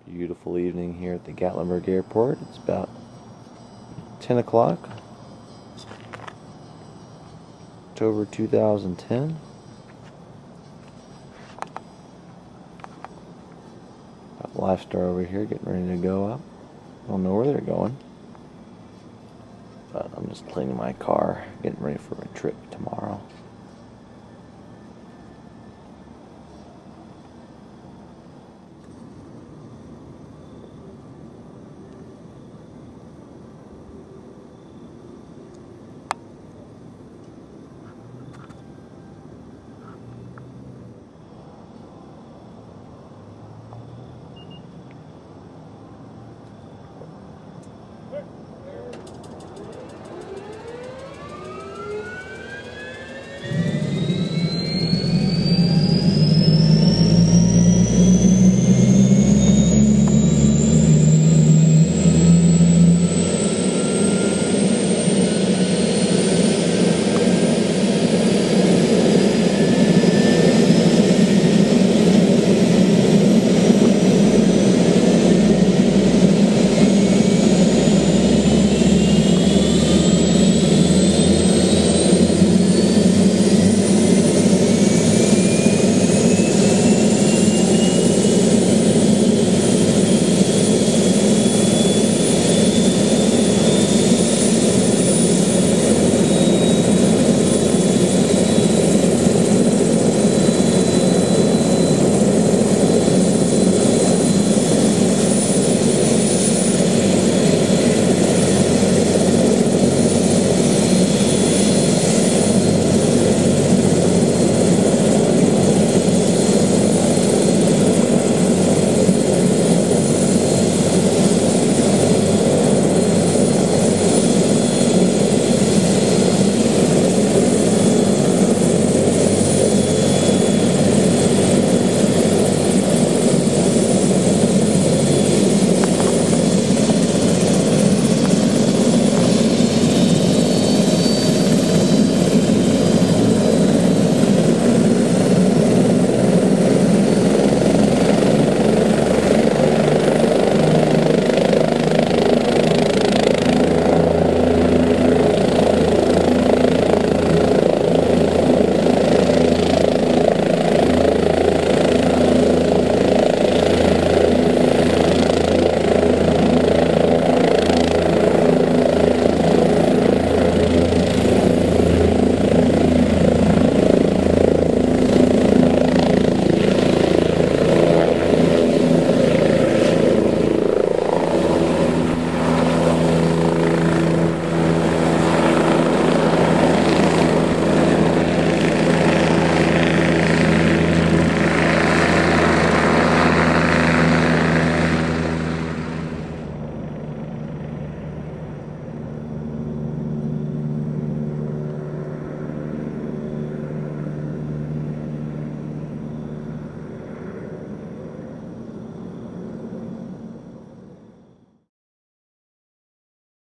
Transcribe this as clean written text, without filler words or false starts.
Beautiful evening here at the Gatlinburg Airport. It's about 10 o'clock, October 2010. Got Lifestar over here getting ready to go up. I don't know where they're going, but I'm just cleaning my car, getting ready for my trip tomorrow.